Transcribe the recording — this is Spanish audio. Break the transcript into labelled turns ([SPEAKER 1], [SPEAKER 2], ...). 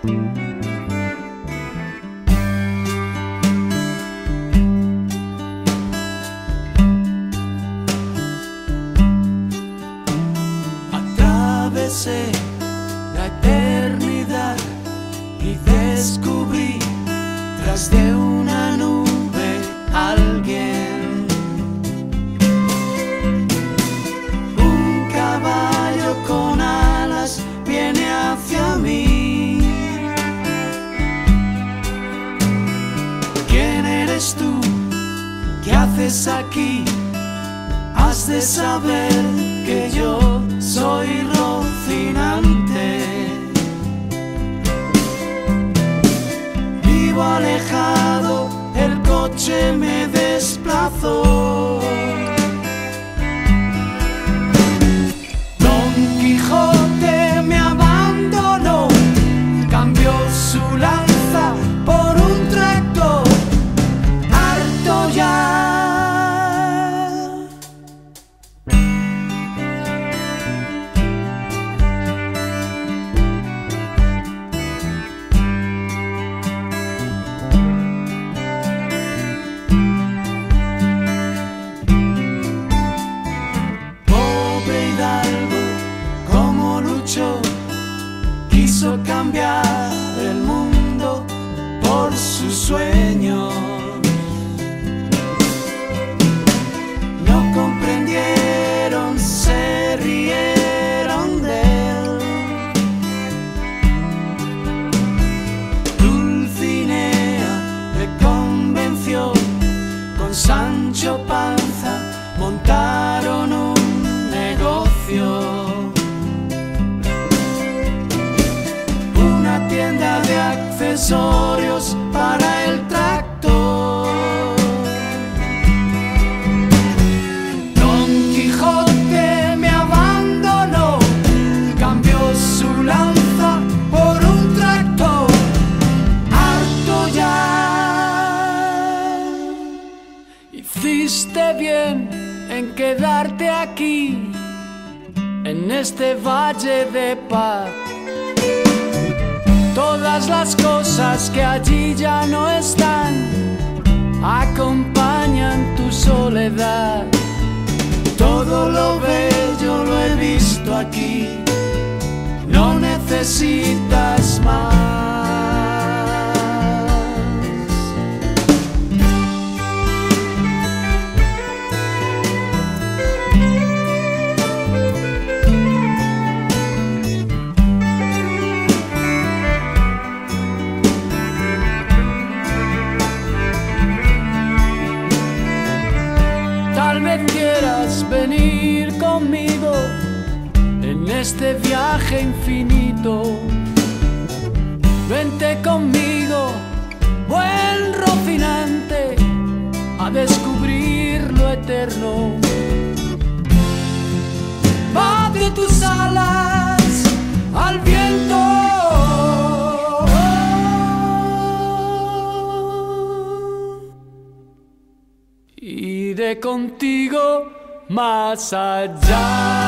[SPEAKER 1] Atravesé la eternidad y descubrí tras de una nube alguien. Un caballo con alas viene hacia mí. ¿Quién eres tú? ¿Qué haces aquí? Has de saber que yo soy Rocinante. Vivo alejado, el coche me desplazó. Don Quijote me abandonó, cambió su lanza por un tractor. Harto ya. Quiso cambiar el mundo por sus sueños. No comprendieron, se rieron de él. Dulcinea le convenció, con Sancho Panza montaron un negocio. Tienda de accesorios para el tractor. Don Quijote me abandonó, cambió su lanza por un tractor. Harto ya. Hiciste bien en quedarte aquí, en este valle de paz. Todas las cosas que allí ya no están acompañan tu soledad. Todo lo bello lo he visto aquí, no necesitas más. Tal vez quieras venir conmigo en este viaje infinito. Vente conmigo, buen Rocinante, a descubrir lo eterno. Bate tus alas al viento. Iré contigo más allá.